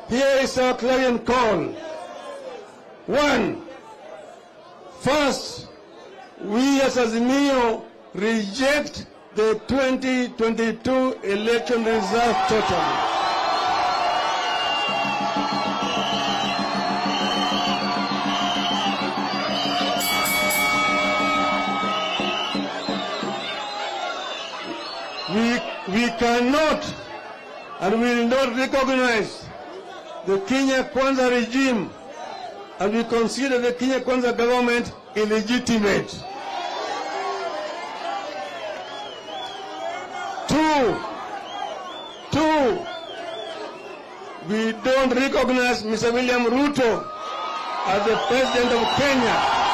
Here is our clarion call. 1. First, we as Azimio reject the 2022 election result totally. We cannot and will not recognize the Kenya Kwanza regime, and we consider the Kenya Kwanza government illegitimate. 2, we don't recognize Mr. William Ruto as the president of Kenya.